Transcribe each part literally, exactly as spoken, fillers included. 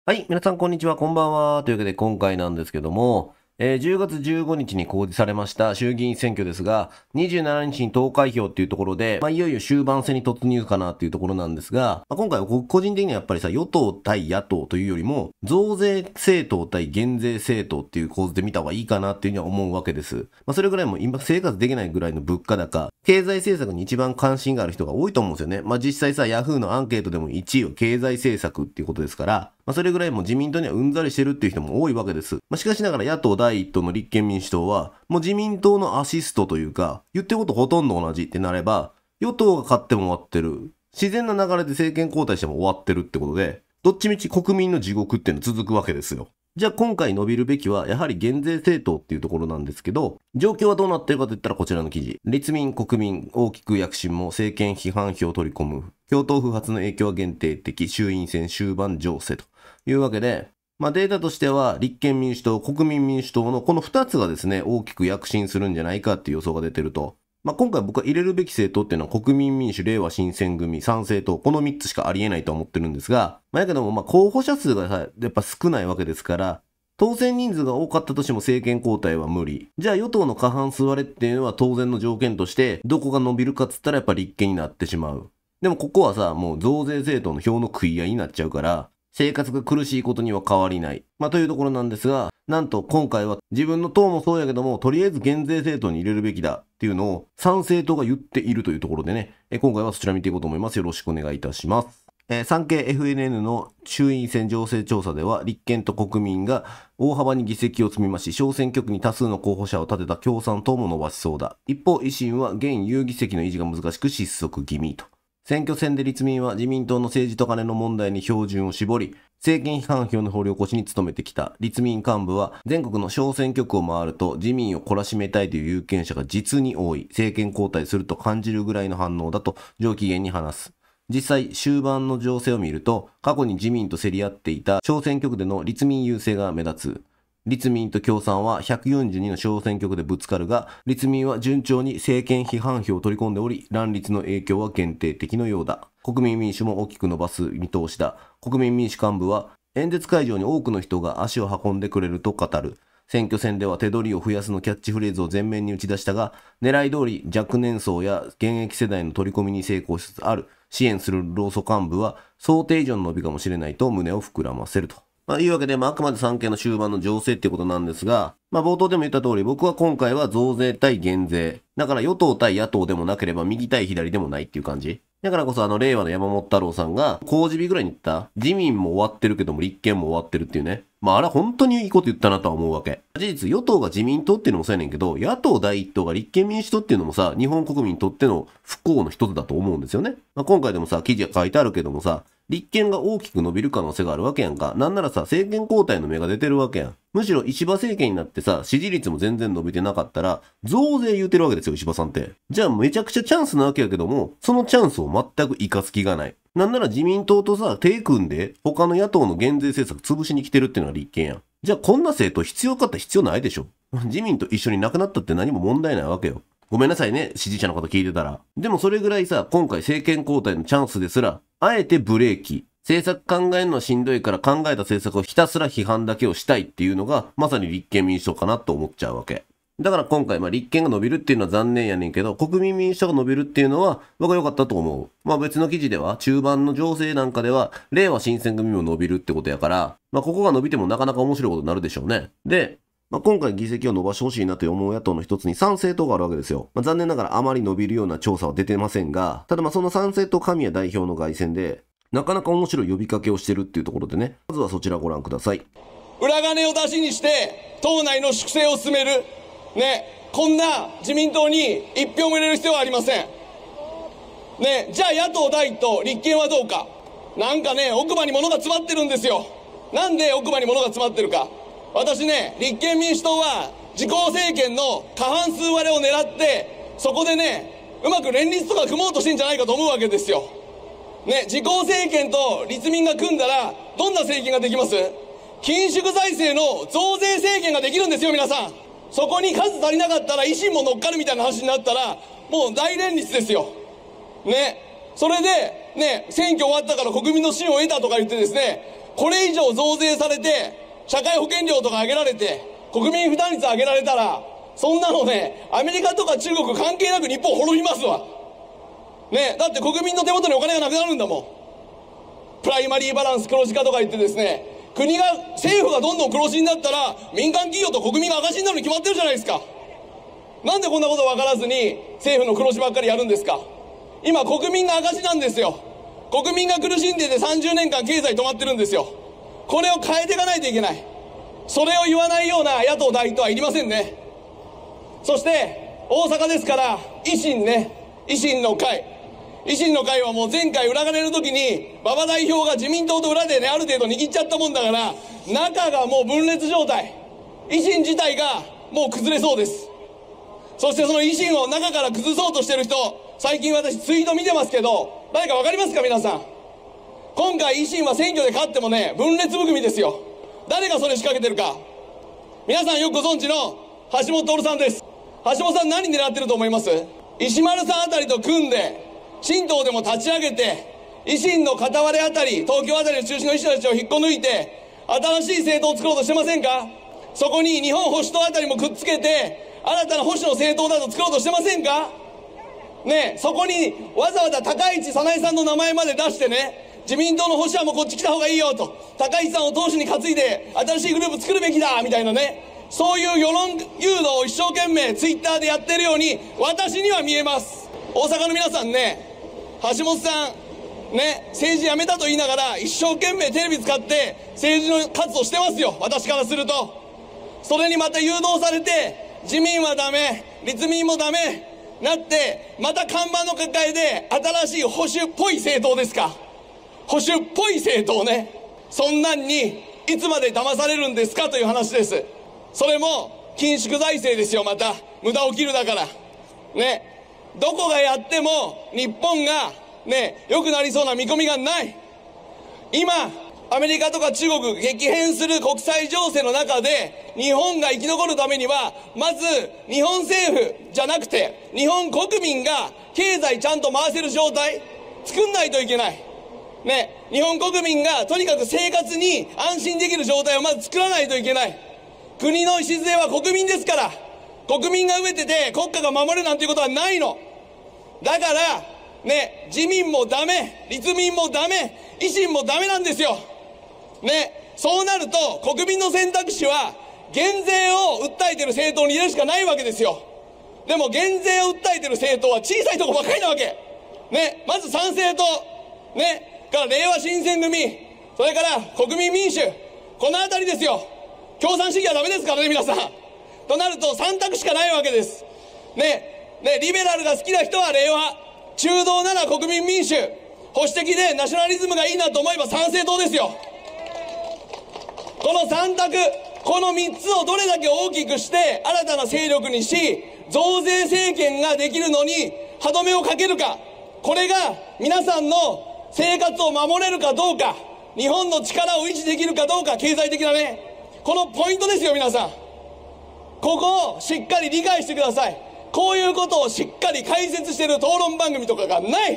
はい、皆さんこんにちは、こんばんは。というわけで今回なんですけども、えーじゅうがつじゅうごにちに公示されました衆議院選挙ですが、にじゅうしちにちに投開票っていうところで、まあ、いよいよ終盤戦に突入かなっていうところなんですが、まあ、今回は個人的にはやっぱりさ、与党対野党というよりも、増税政党対減税政党っていう構図で見た方がいいかなっていうふうには思うわけです。まあ、それぐらいもう今生活できないぐらいの物価高、経済政策に一番関心がある人が多いと思うんですよね。まあ、実際さ、ヤフーのアンケートでもいちいは経済政策っていうことですから、まあ、それぐらいもう自民党にはうんざりしてるっていう人も多いわけです。まあ、しかしながら野党第一党の立憲民主党は、もう自民党のアシストというか、言ってることほとんど同じってなれば、与党が勝っても終わってる。自然な流れで政権交代しても終わってるってことで、どっちみち国民の地獄っていうの続くわけですよ。じゃあ今回伸びるべきは、やはり減税政党っていうところなんですけど、状況はどうなってるかといったらこちらの記事。立民、国民、大きく躍進も政権批判票を取り込む。共闘不発の影響は限定的。衆院選終盤情勢というわけで、まあデータとしては立憲民主党、国民民主党のこのふたつがですね、大きく躍進するんじゃないかっていう予想が出てると。まあ今回僕は入れるべき政党っていうのは国民民主、令和新選組、参政党、このみっつしかありえないと思ってるんですが、まあやけどもまあ候補者数がさ、やっぱ少ないわけですから、当選人数が多かったとしても政権交代は無理。じゃあ与党の過半数割れっていうのは当然の条件として、どこが伸びるかっつったらやっぱ立憲になってしまう。でもここはさ、もう増税政党の票の食い合いになっちゃうから、生活が苦しいことには変わりない。まあというところなんですが、なんと今回は自分の党もそうやけども、とりあえず減税政党に入れるべきだっていうのを参政党が言っているというところでね、え今回はそちら見ていこうと思います。よろしくお願いいたします。えー、産経 エフエヌエヌ の衆院選情勢調査では、立憲と国民が大幅に議席を積み増し、小選挙区に多数の候補者を立てた共産党も伸ばしそうだ。一方、維新は現有議席の維持が難しく失速気味と。選挙戦で立民は自民党の政治と金の問題に標準を絞り、政権批判票の掘り起こしに努めてきた。立民幹部は全国の小選挙区を回ると自民を懲らしめたいという有権者が実に多い。政権交代すると感じるぐらいの反応だと上機嫌に話す。実際、終盤の情勢を見ると、過去に自民と競り合っていた小選挙区での立民優勢が目立つ。立民と共産はひゃくよんじゅうにの小選挙区でぶつかるが、立民は順調に政権批判票を取り込んでおり、乱立の影響は限定的のようだ。国民民主も大きく伸ばす見通しだ。国民民主幹部は、演説会場に多くの人が足を運んでくれると語る。選挙戦では手取りを増やすのキャッチフレーズを前面に打ち出したが、狙い通り若年層や現役世代の取り込みに成功しつつある。支援する労組幹部は、想定以上の伸びかもしれないと胸を膨らませると。まあ、いうわけで、まあ、あくまで産経の終盤の情勢っていうことなんですが、まあ、冒頭でも言った通り、僕は今回は増税対減税。だから与党対野党でもなければ右対左でもないっていう感じ。だからこそあの、令和の山本太郎さんが、公示日ぐらいに言った、自民も終わってるけども立憲も終わってるっていうね。まあ、あれは本当にいいこと言ったなとは思うわけ。事実、与党が自民党っていうのもそうやねんけど、野党第一党が立憲民主党っていうのもさ、日本国民にとっての不幸の一つだと思うんですよね。まあ、今回でもさ、記事が書いてあるけどもさ、立憲が大きく伸びる可能性があるわけやんか。なんならさ、政権交代の芽が出てるわけやん。むしろ石破政権になってさ、支持率も全然伸びてなかったら、増税言うてるわけですよ、石破さんって。じゃあめちゃくちゃチャンスなわけやけども、そのチャンスを全く生かす気がない。なんなら自民党とさ、手組んで、他の野党の減税政策潰しに来てるっていうのが立憲やん。じゃあこんな政党必要かったら必要ないでしょ。自民と一緒になくなったって何も問題ないわけよ。ごめんなさいね、支持者の方聞いてたら。でもそれぐらいさ、今回政権交代のチャンスですら、あえてブレーキ。政策考えるのはしんどいから考えた政策をひたすら批判だけをしたいっていうのが、まさに立憲民主党かなと思っちゃうわけ。だから今回、まあ立憲が伸びるっていうのは残念やねんけど、国民民主党が伸びるっていうのは、僕は良かったと思う。まあ別の記事では、中盤の情勢なんかでは、令和新選組も伸びるってことやから、まあここが伸びてもなかなか面白いことになるでしょうね。で、まあ、今回議席を伸ばしてほしいなと思う野党の一つに参政党があるわけですよ。まあ、残念ながらあまり伸びるような調査は出てませんが、ただまあその参政党神谷代表の凱旋で、なかなか面白い呼びかけをしてるっていうところでね、まずはそちらご覧ください。 裏金を出しにして、党内の粛清を進める。ね、こんな自民党に一票も入れる必要はありません。ね、じゃあ野党第一党、立憲はどうか。なんかね、奥歯に物が詰まってるんですよ。なんで奥歯に物が詰まってるか。私ね、立憲民主党は自公政権の過半数割れを狙って、そこでね、うまく連立とか組もうとしてんじゃないかと思うわけですよ。ね、自公政権と立民が組んだら、どんな政権ができます？緊縮財政の増税政権ができるんですよ、皆さん。そこに数足りなかったら維新も乗っかるみたいな話になったら、もう大連立ですよ。ね。それで、ね、選挙終わったから国民の信を得たとか言ってですね、 これ以上増税されて、社会保険料とか上げられて、国民負担率上げられたら、そんなのね、アメリカとか中国関係なく日本滅びますわ。ね、だって国民の手元にお金がなくなるんだもん。プライマリーバランス黒字化とか言ってですね、国が、政府がどんどん黒字になったら、民間企業と国民が赤字になるに決まってるじゃないですか。なんでこんなこと分からずに、政府の黒字ばっかりやるんですか。今、国民が赤字なんですよ。国民が苦しんでてさんじゅうねんかん経済止まってるんですよ。これを変えていかないといけない。それを言わないような野党第一党はいりませんね。そして、大阪ですから、維新ね、維新の会。維新の会はもう前回裏金の時に、馬場代表が自民党と裏でね、ある程度握っちゃったもんだから、中がもう分裂状態。維新自体がもう崩れそうです。そしてその維新を中から崩そうとしてる人、最近私ツイート見てますけど、誰かわかりますか皆さん。今回維新は選挙で勝ってもね、分裂含みですよ。誰がそれ仕掛けてるか。皆さんよくご存知の橋本徹さんです。橋本さん何狙ってると思います？石丸さんあたりと組んで、新党でも立ち上げて、維新の片割れあたり、東京あたりの中心の人たちを引っこ抜いて、新しい政党を作ろうとしてませんか？そこに日本保守党あたりもくっつけて、新たな保守の政党だと作ろうとしてませんか？ねえ、そこにわざわざ高市早苗さんの名前まで出してね、自民党の保守はもうこっち来た方がいいよと、高市さんを党首に担いで新しいグループ作るべきだみたいなね、そういう世論誘導を一生懸命ツイッターでやってるように私には見えます。大阪の皆さんね、橋本さんね、政治辞めたと言いながら一生懸命テレビ使って政治の活動してますよ、私からすると。それにまた誘導されて、自民はダメ、立民もダメなって、また看板の抱えで新しい保守っぽい政党ですか、保守っぽい政党ね、そんなんにいつまで騙されるんですかという話です。それも緊縮財政ですよ。また無駄起きるだからね、どこがやっても日本がね良くなりそうな見込みがない。今アメリカとか中国激変する国際情勢の中で日本が生き残るためには、まず日本政府じゃなくて日本国民が経済ちゃんと回せる状態作んないといけないね。日本国民がとにかく生活に安心できる状態をまず作らないといけない。国の礎は国民ですから、国民が飢えてて国家が守れるなんていうことはないの。だからね、自民もダメ、立民もダメ、維新もダメなんですよね。そうなると国民の選択肢は減税を訴えてる政党に入れるしかないわけですよ。でも減税を訴えてる政党は小さいとこばっかりなわけね。まず参政党ね、から令和新選組、それから国民民主、この辺りですよ。共産主義はダメですからね皆さん。となるとさん択しかないわけですね。ね、リベラルが好きな人は令和、中道なら国民民主、保守的でナショナリズムがいいなと思えば参政党ですよ。このさん択、このみっつをどれだけ大きくして新たな勢力にし、増税政権ができるのに歯止めをかけるか、これが皆さんの生活を守れるかどうか、日本の力を維持できるかどうか、経済的なね、このポイントですよ皆さん。ここをしっかり理解してください。こういうことをしっかり解説している討論番組とかがない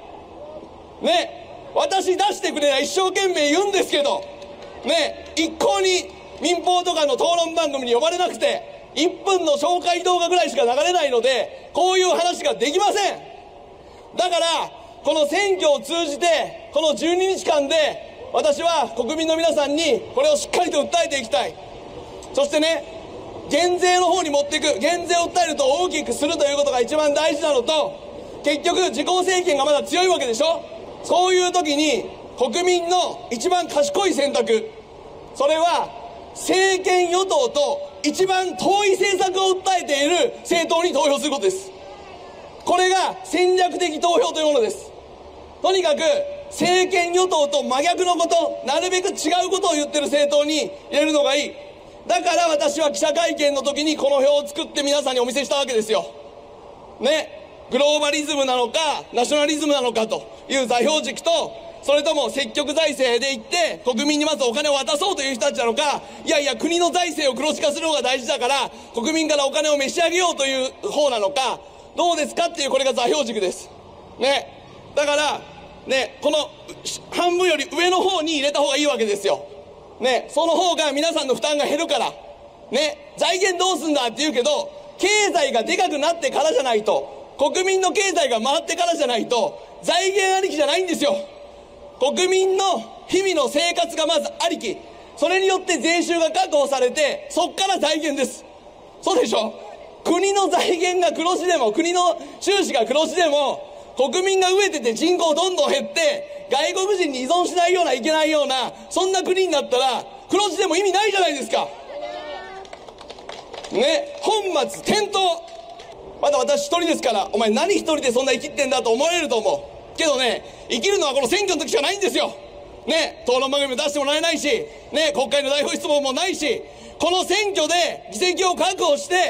ね。私出してくれない一生懸命言うんですけどね、一向に民放とかの討論番組に呼ばれなくて、いっぷんの紹介動画ぐらいしか流れないので、こういう話ができません。だからこの選挙を通じてこのじゅうににちかんで私は国民の皆さんにこれをしっかりと訴えていきたい。そしてね、減税の方に持っていく、減税を訴えると大きくするということが一番大事なのと、結局自公政権がまだ強いわけでしょ。そういう時に国民の一番賢い選択、それは政権与党と一番遠い政策を訴えている政党に投票することです。これが戦略的投票というものです。とにかく政権与党と真逆のこと、なるべく違うことを言ってる政党に入れるのがいい。だから私は記者会見の時にこの表を作って皆さんにお見せしたわけですよね。グローバリズムなのかナショナリズムなのかという座標軸と、それとも積極財政でいって国民にまずお金を渡そうという人たちなのか、いやいや国の財政を黒字化する方が大事だから国民からお金を召し上げようという方なのか、どうですかっていう、これが座標軸ですね。だからね、この半分より上の方に入れた方がいいわけですよ。ね、その方が皆さんの負担が減るから。ね、財源どうすんだって言うけど、経済がでかくなってからじゃないと、国民の経済が回ってからじゃないと、財源ありきじゃないんですよ。国民の日々の生活がまずありき。それによって税収が確保されて、そっから財源です。そうでしょ？国の財源が黒字でも、国の収支が黒字でも、国民が飢えてて人口どんどん減って、外国人に依存しないようないけないような、そんな国になったら、黒字でも意味ないじゃないですか。ね、本末転倒。まだ私一人ですから、お前何一人でそんな生きってんだと思われると思う。けどね、生きるのはこの選挙の時しかないんですよ。ね、討論番組も出してもらえないし、ね、国会の代表質問もないし、この選挙で議席を確保して、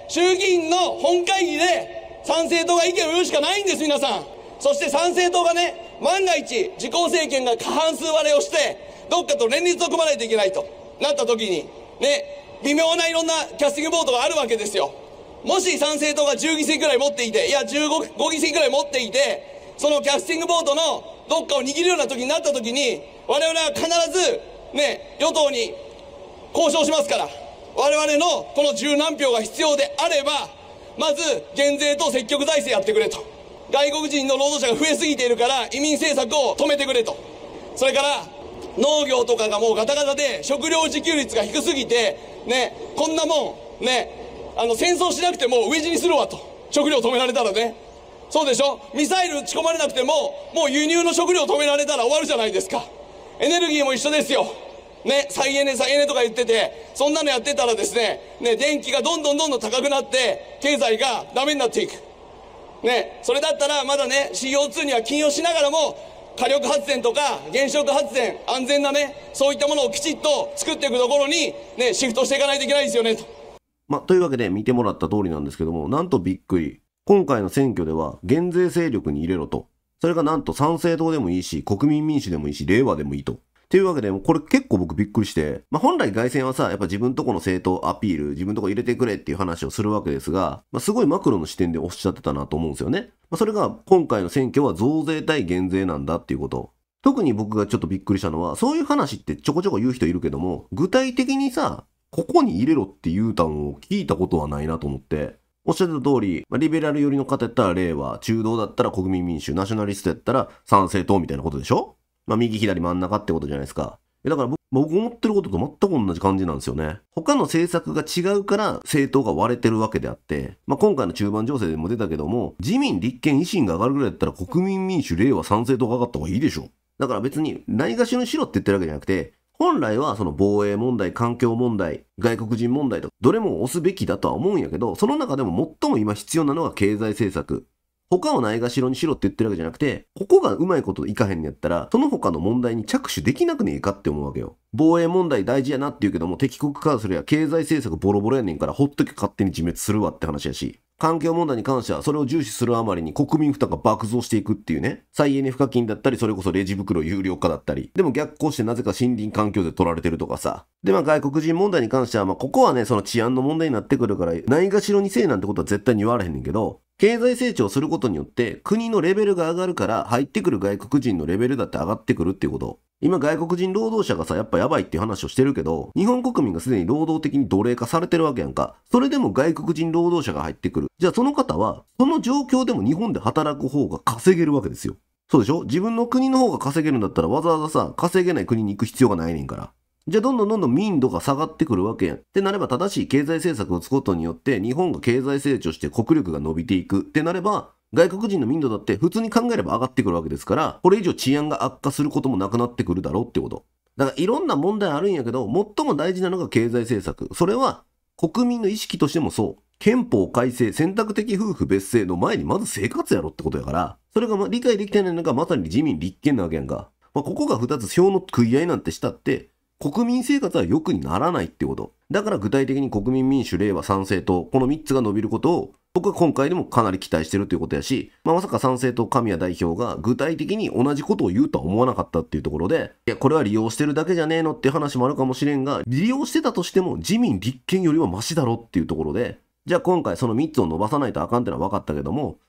衆議院の本会議で参政党が意見を言うしかないんです、皆さん。そして参政党がね、万が一、自公政権が過半数割れをして、どっかと連立を組まないといけないとなった時に、ね、微妙ないろんなキャスティングボートがあるわけですよ。もし参政党がじゅう議席くらい持っていて、いやじゅうご議席くらい持っていて、そのキャスティングボートのどっかを握るような時になった時に、我々は必ず、ね、与党に交渉しますから、我々のこの十何票が必要であれば、まず減税と積極財政やってくれと。外国人の労働者が増えすぎているから移民政策を止めてくれと。それから農業とかがもうガタガタで食料自給率が低すぎて、ね、こんなもん、ね、あの戦争しなくても飢え死にするわと。食料止められたらね。そうでしょ。ミサイル撃ち込まれなくても、もう輸入の食料止められたら終わるじゃないですか。エネルギーも一緒ですよ。ね、再エネ再エネとか言ってて、そんなのやってたらですね、ね、電気がどんどんどんどん高くなって、経済がダメになっていく。ね、それだったらまだね、シーオーツー には禁用しながらも、火力発電とか原子力発電、安全なね、そういったものをきちっと作っていくところに、ね、シフトしていかないといけないですよね、と。 まあ、というわけで見てもらった通りなんですけども、なんとびっくり。今回の選挙では減税勢力に入れろと。それがなんと参政党でもいいし、国民民主でもいいし、令和でもいいと。というわけで、これ結構僕びっくりして、まあ、本来凱旋はさ、やっぱ自分とこの政党アピール、自分とこ入れてくれっていう話をするわけですが、まあ、すごいマクロの視点でおっしゃってたなと思うんですよね。まあ、それが今回の選挙は増税対減税なんだっていうこと。特に僕がちょっとびっくりしたのは、そういう話ってちょこちょこ言う人いるけども、具体的にさ、ここに入れろって言うたんを聞いたことはないなと思って、おっしゃってた通り、まあ、リベラル寄りの方やったら令和、中道だったら国民民主、ナショナリストやったら参政党みたいなことでしょ。まあ、右左真ん中ってことじゃないですか。だから僕、僕思ってることと全く同じ感じなんですよね。他の政策が違うから政党が割れてるわけであって、まあ、今回の中盤情勢でも出たけども、自民、立憲、維新が上がるぐらいだったら国民民主、令和、参政党が上がった方がいいでしょ。だから別にないがしろにしろって言ってるわけじゃなくて、本来はその防衛問題、環境問題、外国人問題とどれも押すべきだとは思うんやけど、その中でも最も今必要なのは経済政策。他をないがしろにしろって言ってるわけじゃなくて、ここがうまいこといかへんのやったら、その他の問題に着手できなくねえかって思うわけよ。防衛問題大事やなって言うけども、敵国からすれば経済政策ボロボロやねんから、ほっとけ勝手に自滅するわって話やし。環境問題に関してはそれを重視するあまりに国民負担が爆増していくっていうね。再エネ賦課金だったり、それこそレジ袋有料化だったり。でも逆行してなぜか森林環境で取られてるとかさ。でまあ外国人問題に関しては、まあここはね、その治安の問題になってくるから、ないがしろにせえなんてことは絶対に言われへんねんけど、経済成長することによって国のレベルが上がるから入ってくる外国人のレベルだって上がってくるっていうこと。今外国人労働者がさ、やっぱやばいっていう話をしてるけど、日本国民がすでに労働的に奴隷化されてるわけやんか。それでも外国人労働者が入ってくる。じゃあその方は、その状況でも日本で働く方が稼げるわけですよ。そうでしょ？自分の国の方が稼げるんだったらわざわざさ、稼げない国に行く必要がないねんから。じゃあどんどんどんどん民度が下がってくるわけやん。ってなれば正しい経済政策を打つことによって日本が経済成長して国力が伸びていくってなれば、外国人の民度だって普通に考えれば上がってくるわけですから、これ以上治安が悪化することもなくなってくるだろうってこと。だからいろんな問題あるんやけど、最も大事なのが経済政策。それは国民の意識としてもそう。憲法改正、選択的夫婦別姓の前にまず生活やろってことやから、それが理解できてないのがまさに自民立憲なわけやんか。まあ、ここが二つ票の食い合いなんてしたって、国民生活は良くにならないってこと。だから具体的に国民民主、令和、参政党、このみっつが伸びることを、僕は今回でもかなり期待してるということやし、まあ、まさか参政党神谷代表が具体的に同じことを言うとは思わなかったっていうところで、いや、これは利用してるだけじゃねえのっていう話もあるかもしれんが、利用してたとしても自民立憲よりはマシだろっていうところで、じゃあ今回そのみっつを伸ばさないとあかんってのは分かったけども、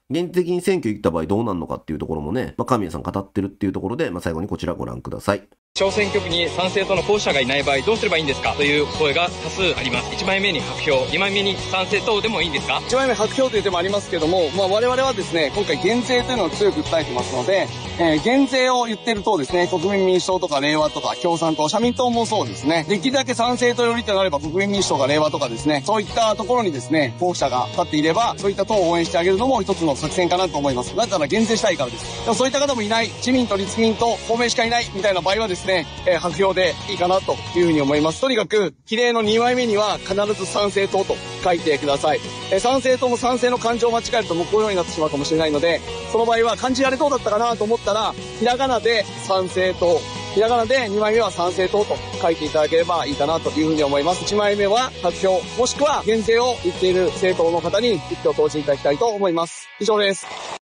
現実的に選挙行った場合どうなるのかっていうところもね、まあ、神谷さん語ってるっていうところで、まあ、最後にこちらご覧ください。 小選挙区に賛成党の候補者がいない場合どうすればいいんですかという声が多数あります。いちまいめに白票、にまいめに賛成党でもいいんですか？ いちまいめ白票という手もありますけども、まあ、我々はですね、今回減税というのを強く訴えてますので、えー、減税を言ってる党ですね、国民民主党とか令和とか共産党、社民党もそうですね、できるだけ賛成党寄りとなれば国民民主党が令和とかですね、そういったところにですね、候補者が立っていれば、そういった党を応援してあげるのも一つの作戦かなと思います。なぜなら減税したいからです。でもそういった方もいない、自民と立民と公明しかいないみたいな場合はですね、えー、白票でいいかなというふうに思います。とにかく、比例のにまいめには必ず賛成党と書いてください。えー、賛成党も賛成の漢字を間違えると向こうようになってしまうかもしれないので、その場合は漢字あれどうだったかなと思ったら、ひらがなで賛成党、ひらがなでにまいめは賛成党と書いていただければいいかなというふうに思います。いちまいめは白票、もしくは減税を言っている政党の方に一票投じていただきたいと思います。以上です。